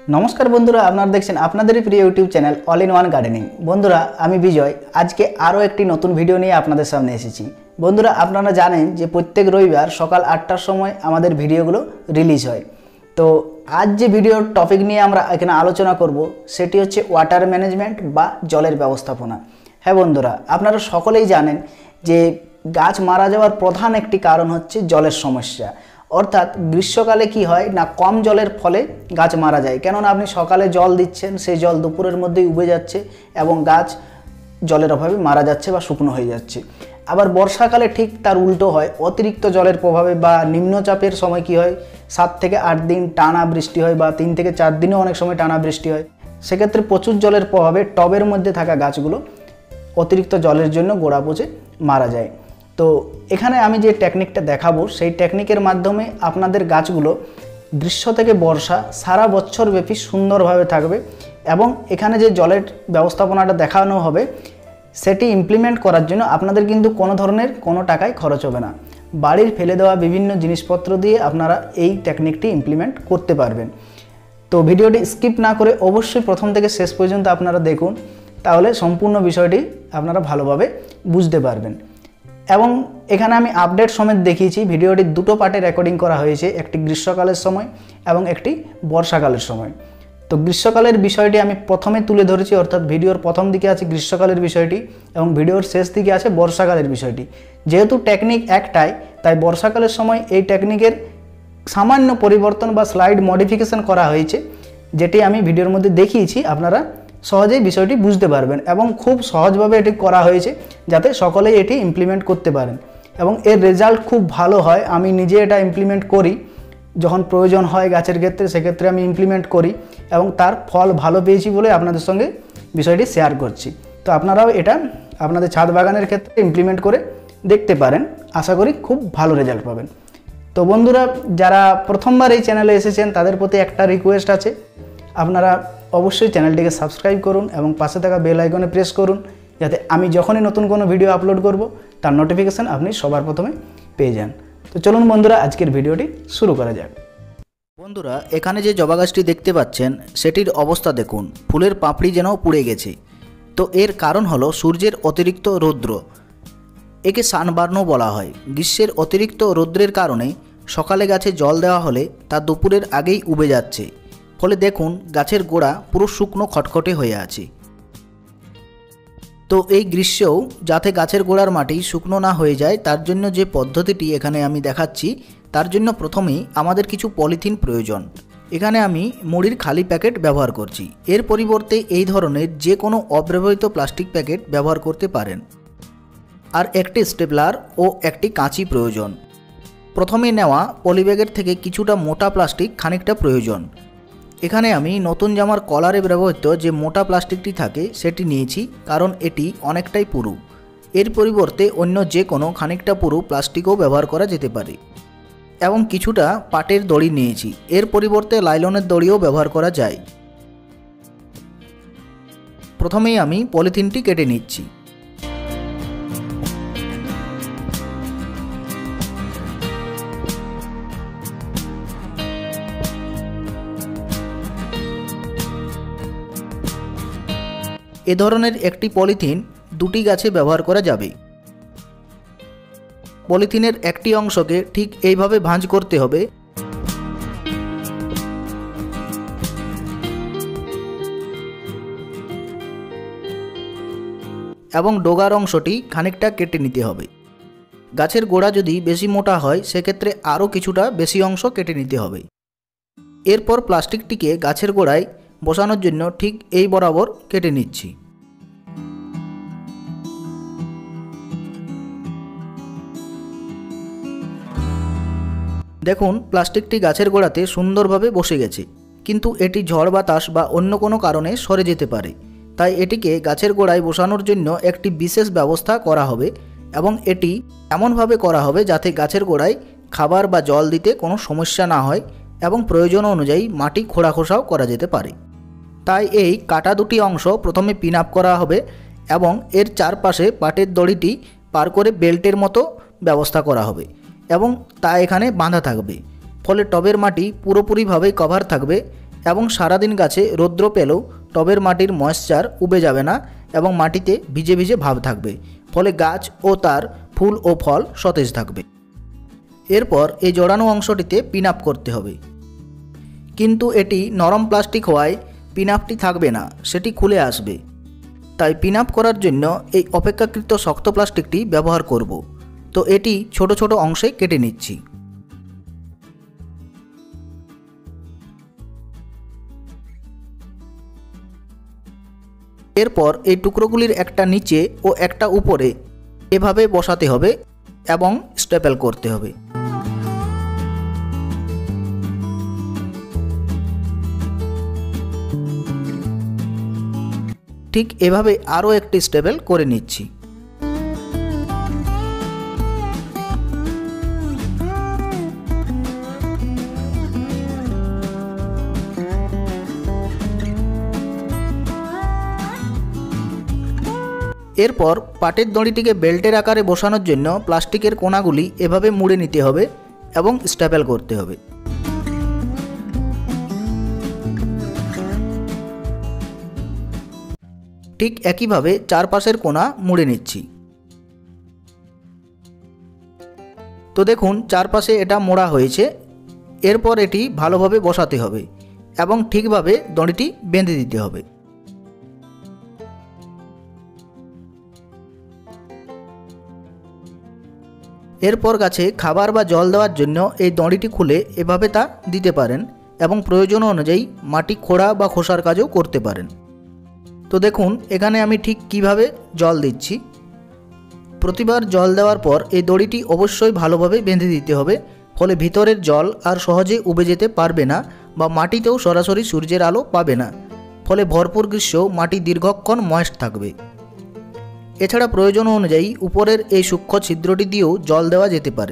নমস্কার বন্ধুরা, আপনারা দেখছেন আপনাদেরই প্রিয় YouTube channel All in One Gardening. বন্ধুরা, আমি বিজয় আজকে আরও একটি নতুন ভিডিও নিয়ে আপনাদের সামনে এসেছি। বন্ধুরা, আপনারা জানেন যে প্রত্যেক রবিবার সকাল 8টার সময় আমাদের ভিডিওগুলো রিলিজ হয়। তো আজ যে ভিডিওর টপিক নিয়ে আমরা এখানে আলোচনা করব সেটি হচ্ছে ওয়াটার ম্যানেজমেন্ট বা জলের ব্যবস্থাপনা। হ্যাঁ বন্ধুরা, আপনারা সকলেই জানেন যে গাছ মারা যাওয়ার প্রধান একটি কারণ হচ্ছে জলের সমস্যা। অর্থাৎ গ্রীষ্মকালে কি হয় না, কম জলের ফলে গাছ মারা যায়। কেননা আপনি সকালে জল দিচ্ছেন, সেই জল দুপুরের মধ্যেই উবে যাচ্ছে এবং গাছ জলের অভাবে মারা যাচ্ছে বা শুকনো হয়ে যাচ্ছে। আবার বর্ষাকালে ঠিক তার উল্টো হয়, অতিরিক্ত জলের প্রভাবে বা নিম্নচাপের সময় কি হয়, 7 থেকে 8 দিন টানা বৃষ্টি হয় বা 3 থেকে 4 দিনেও অনেক সময় টানা বৃষ্টি হয়। সেক্ষেত্রে প্রচুর জলের প্রভাবে টবের মধ্যে থাকা গাছগুলো অতিরিক্ত জলের জন্য গোড়া পচে মারা যায়। তো এখানে আমি যে টেকনিকটা দেখাবো সেই টেকনিকের মাধ্যমে আপনাদের গাছগুলো গ্রীষ্ম থেকে বর্ষা সারা বছর ব্যাপী সুন্দরভাবে থাকবে এবং এখানে যে জলের ব্যবস্থাপনাটা দেখানো হবে সেটি ইমপ্লিমেন্ট করার জন্য আপনাদের কিন্তু কোনো ধরনের কোনো টাকায় খরচ হবে না। বাড়ির ফেলে দেওয়া বিভিন্ন জিনিসপত্র দিয়ে আপনারা এই টেকনিকটি ইমপ্লিমেন্ট করতে পারবেন। তো ভিডিওটি স্কিপ না করে অবশ্যই প্রথম থেকে শেষ পর্যন্ত আপনারা দেখুন, তাহলে সম্পূর্ণ বিষয়টি আপনারা ভালোভাবে বুঝতে পারবেন। এবং এখানে আমি আপডেট সমেত দেখিয়েছি। ভিডিওটি দুটো পার্টে রেকর্ডিং করা হয়েছে, একটি গ্রীষ্মকালের সময় এবং একটি বর্ষাকালের সময়। তো গ্রীষ্মকালের বিষয়টি আমি প্রথমে তুলে ধরেছি, অর্থাৎ ভিডিওর প্রথম দিকে আছে গ্রীষ্মকালের বিষয়টি এবং ভিডিওর শেষ দিকে আছে বর্ষাকালের বিষয়টি। যেহেতু টেকনিক একটাই, তাই বর্ষাকালের সময় এই টেকনিকের সামান্য পরিবর্তন বা স্লাইড মডিফিকেশন করা হয়েছে, যেটি আমি ভিডিওর মধ্যে দেখিয়েছি। আপনারা সহজেই বিষয়টি বুঝতে পারবেন এবং খুব সহজভাবে এটি করা হয়েছে যাতে সকলেই এটি ইমপ্লিমেন্ট করতে পারেন এবং এর রেজাল্ট খুব ভালো হয়। আমি নিজে এটা ইমপ্লিমেন্ট করি, যখন প্রয়োজন হয় গাছের ক্ষেত্রে সেক্ষেত্রে আমি ইমপ্লিমেন্ট করি এবং তার ফল ভালো পেয়েছি বলে আপনাদের সঙ্গে বিষয়টি শেয়ার করছি। তো আপনারাও এটা আপনাদের ছাদ বাগানের ক্ষেত্রে ইমপ্লিমেন্ট করে দেখতে পারেন, আশা করি খুব ভালো রেজাল্ট পাবেন। তো বন্ধুরা, যারা প্রথমবার এই চ্যানেলে এসেছেন তাদের প্রতি একটা রিকোয়েস্ট আছে, আপনারা অবশ্যই চ্যানেলটিকে সাবস্ক্রাইব করুন এবং পাশে থাকা বেল আইকনে প্রেস করুন, যাতে আমি যখনই নতুন কোনো ভিডিও আপলোড করব তার নোটিফিকেশান আপনি সবার প্রথমে পেয়ে যান। তো চলুন বন্ধুরা, আজকের ভিডিওটি শুরু করা যাক। বন্ধুরা, এখানে যে জবা গাছটি দেখতে পাচ্ছেন সেটির অবস্থা দেখুন, ফুলের পাপড়ি যেন পুড়ে গেছে। তো এর কারণ হলো সূর্যের অতিরিক্ত রৌদ্র, একে সানবার্নও বলা হয়। গ্রীষ্মের অতিরিক্ত রৌদ্রের কারণে সকালে গাছে জল দেওয়া হলে তা দুপুরের আগেই উবে যাচ্ছে, ফলে দেখুন গাছের গোড়া পুরো শুকনো খটখটে হয়ে আছে। তো এই গ্রীষ্মেও যাতে গাছের গোড়ার মাটি শুকনো না হয়ে যায় তার জন্য যে পদ্ধতিটি এখানে আমি দেখাচ্ছি, তার জন্য প্রথমেই আমাদের কিছু পলিথিন প্রয়োজন। এখানে আমি মুড়ির খালি প্যাকেট ব্যবহার করছি, এর পরিবর্তে এই ধরনের যে কোনো অব্যবহৃত প্লাস্টিক প্যাকেট ব্যবহার করতে পারেন। আর একটি স্টেপলার ও একটি কাঁচি প্রয়োজন। প্রথমে নেওয়া পলিব্যাগের থেকে কিছুটা মোটা প্লাস্টিক খানিকটা প্রয়োজন। এখানে আমি নতুন জামার কলারে ব্যবহৃত যে মোটা প্লাস্টিকটি থাকে সেটি নিয়েছি, কারণ এটি অনেকটাই পুরু। এর পরিবর্তে অন্য যে কোনো খানিকটা পুরু প্লাস্টিকও ব্যবহার করা যেতে পারে। এবং কিছুটা পাটের দড়ি নিয়েছি, এর পরিবর্তে লাইলনের দড়িও ব্যবহার করা যায়। প্রথমেই আমি পলিথিনটি কেটে নিচ্ছি। এ ধরনের একটি পলিথিন দুটি গাছে ব্যবহার করা যাবে। পলিথিনের একটি অংশকে ঠিক এইভাবে ভাঁজ করতে হবে এবং ডগার অংশটি খানিকটা কেটে নিতে হবে। গাছের গোড়া যদি বেশি মোটা হয় সেক্ষেত্রে আরও কিছুটা বেশি অংশ কেটে নিতে হবে। এরপর প্লাস্টিকটিকে গাছের গোড়ায় বসানোর জন্য ঠিক এই বরাবর কেটে নিচ্ছি। দেখুন প্লাস্টিকটি গাছের গোড়াতে সুন্দরভাবে বসে গেছে, কিন্তু এটি ঝড় বাতাস বা অন্য কোনো কারণে সরে যেতে পারে। তাই এটিকে গাছের গোড়ায় বসানোর জন্য একটি বিশেষ ব্যবস্থা করা হবে এবং এটি এমনভাবে করা হবে যাতে গাছের গোড়ায় খাবার বা জল দিতে কোনো সমস্যা না হয় এবং প্রয়োজন অনুযায়ী মাটি খোঁড়াখোসাও করা যেতে পারে। তাই এই কাটা দুটি অংশ প্রথমে পিন আপ করা হবে এবং এর চারপাশে পাটের দড়িটি পার করে বেল্টের মতো ব্যবস্থা করা হবে এবং তা এখানে বাঁধা থাকবে। ফলে টবের মাটি পুরোপুরিভাবে কভার থাকবে এবং সারাদিন গাছে রৌদ্র পেলেও টবের মাটির ময়েশ্চার উবে যাবে না এবং মাটিতে ভিজে ভিজে ভাব থাকবে, ফলে গাছ ও তার ফুল ও ফল সতেজ থাকবে। এরপর এই জড়ানো অংশটিতে পিন আপ করতে হবে, কিন্তু এটি নরম প্লাস্টিক হওয়ায় পিন আপটি থাকবে না, সেটি খুলে আসবে। তাই পিন আপ করার জন্য এই অপেক্ষাকৃত শক্ত প্লাস্টিকটি ব্যবহার করব। তো এটি ছোট ছোট অংশে কেটে নিচ্ছি। এরপর এই টুকরোগুলির একটা নিচে ও একটা উপরে এভাবে বসাতে হবে এবং স্টেপল করতে হবে। ঠিক এভাবে আরও একটি স্টেপল করে নিচ্ছি। এরপর পাটের দড়িটিকে বেল্টের আকারে বসানোর জন্য প্লাস্টিকের কোণাগুলি এভাবে মুড়ে নিতে হবে এবং স্টেপল করতে হবে। ঠিক একইভাবে চারপাশের কোণা মুড়ে নিচ্ছি। তো দেখুন চারপাশে এটা মোড়া হয়েছে। এরপর এটি ভালোভাবে বসাতে হবে এবং ঠিকভাবে দড়িটি বেঁধে দিতে হবে। এরপর গাছে খাবার বা জল দেওয়ার জন্য এই দড়িটি খুলে এভাবে তা দিতে পারেন এবং প্রয়োজন অনুযায়ী মাটি খোঁড়া বা খোসার কাজও করতে পারেন। তো দেখুন এখানে আমি ঠিক কিভাবে জল দিচ্ছি। প্রতিবার জল দেওয়ার পর এই দড়িটি অবশ্যই ভালোভাবে বেঁধে দিতে হবে, ফলে ভিতরের জল আর সহজে উবে যেতে পারবে না বা মাটিতেও সরাসরি সূর্যের আলো পাবে না, ফলে ভরপুর গ্রীষ্মেও মাটি দীর্ঘক্ষণ ময়েস্ট থাকবে। এছাড়া প্রয়োজন অনুযায়ী উপরের এই সূক্ষ্ম ছিদ্রটি দিয়েও জল দেওয়া যেতে পারে।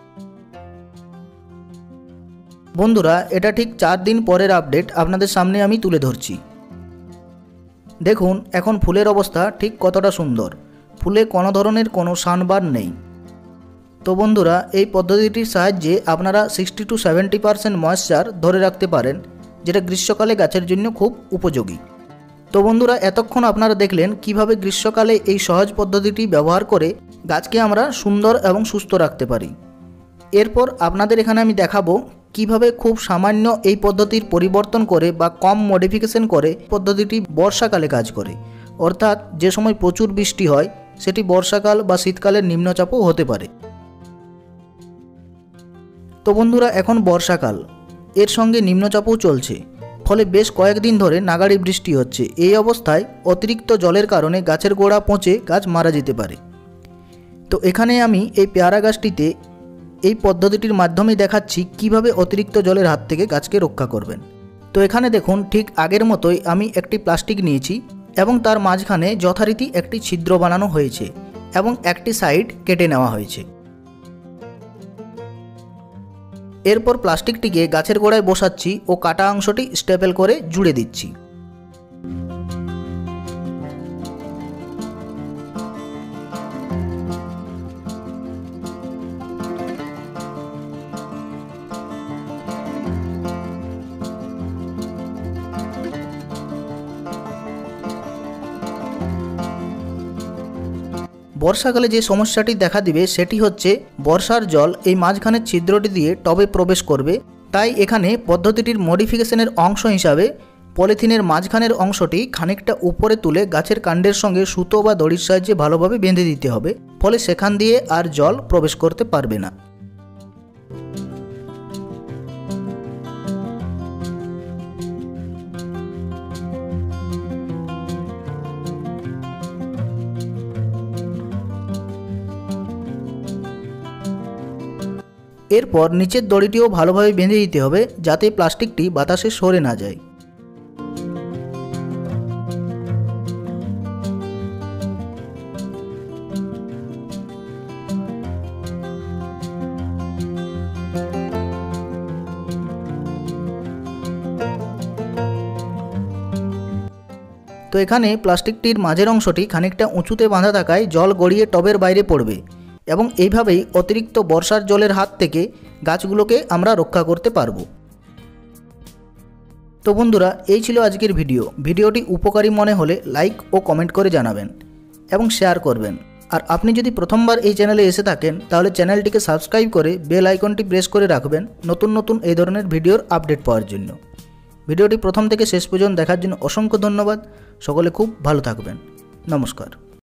বন্ধুরা, এটা ঠিক 4 দিন পরের আপডেট আপনাদের সামনে আমি তুলে ধরছি। দেখুন এখন ফুলের অবস্থা ঠিক কতটা সুন্দর, ফুলে কোনো ধরনের কোনো সানবার্ন নেই। তো বন্ধুরা, এই পদ্ধতিটির সাহায্যে আপনারা 60 to 70% ময়েশ্চার ধরে রাখতে পারেন, যেটা গ্রীষ্মকালে গাছের জন্য খুব উপযোগী। তো বন্ধুরা, এতক্ষণ আপনারা দেখলেন কিভাবে গ্রীষ্মকালে এই সহজ পদ্ধতিটি ব্যবহার করে গাছকে আমরা সুন্দর এবং সুস্থ রাখতে পারি। এরপর আপনাদের এখানে আমি দেখাবো কিভাবে খুব সামান্য এই পদ্ধতির পরিবর্তন করে বা কম মডিফিকেশন করে পদ্ধতিটি বর্ষাকালে কাজ করে, অর্থাৎ যে সময় প্রচুর বৃষ্টি হয় সেটি বর্ষাকাল বা শীতকালের নিম্নচাপও হতে পারে। তো বন্ধুরা, এখন বর্ষাকাল, এর সঙ্গে নিম্নচাপও চলছে, ফলে বেশ কয়েকদিন ধরে নাগাড়ি বৃষ্টি হচ্ছে। এই অবস্থায় অতিরিক্ত জলের কারণে গাছের গোড়া পচে গাছ মারা যেতে পারে। তো এখানে আমি এই পেয়ারা গাছটিতে এই পদ্ধতিটির মাধ্যমে দেখাচ্ছি কিভাবে অতিরিক্ত জলের হাত থেকে গাছকে রক্ষা করবেন। তো এখানে দেখুন ঠিক আগের মতোই আমি একটি প্লাস্টিক নিয়েছি এবং তার মাঝখানে যথারীতি একটি ছিদ্র বানানো হয়েছে এবং একটি সাইড কেটে নেওয়া হয়েছে। এরপর প্লাস্টিকটিকে গাছের গোড়ায় বসাচ্ছি ও কাটা অংশটি স্টেপল করে জুড়ে দিচ্ছি। বর্ষাকালে যে সমস্যাটি দেখা দিবে সেটি হচ্ছে বর্ষার জল এই মাঝখানের ছিদ্রটি দিয়ে টবে প্রবেশ করবে। তাই এখানে পদ্ধতিটির মডিফিকেশনের অংশ হিসাবে পলিথিনের মাঝখানের অংশটি খানিকটা উপরে তুলে গাছের কাণ্ডের সঙ্গে সুতো বা দড়ির সাহায্যে ভালোভাবে বেঁধে দিতে হবে, ফলে সেখান দিয়ে আর জল প্রবেশ করতে পারবে না। এরপর নিচের দড়িটিও ভালোভাবে বেঁধে দিতে হবে যাতে প্লাস্টিকটি বাতাসে সরে না যায়। তো এখানে প্লাস্টিকটির মাঝের অংশটি খানিকটা উঁচুতে বাঁধা থাকায় জল গড়িয়ে টবের বাইরে পড়বে এবং এইভাবেই অতিরিক্ত বর্ষার জলের হাত থেকে গাছগুলোকে আমরা রক্ষা করতে পারব। তো বন্ধুরা, এই ছিল আজকের ভিডিওটি উপকারী মনে হলে লাইক ও কমেন্ট করে জানাবেন এবং শেয়ার করবেন। আর আপনি যদি প্রথমবার এই চ্যানেলে এসে থাকেন তাহলে চ্যানেলটিকে সাবস্ক্রাইব করে বেল আইকনটি প্রেস করে রাখবেন নতুন এই ধরনের ভিডিওর আপডেট পাওয়ার জন্য। ভিডিওটি প্রথম থেকে শেষ পর্যন্ত দেখার জন্য অসংখ্য ধন্যবাদ। সকলে খুব ভালো থাকবেন। নমস্কার।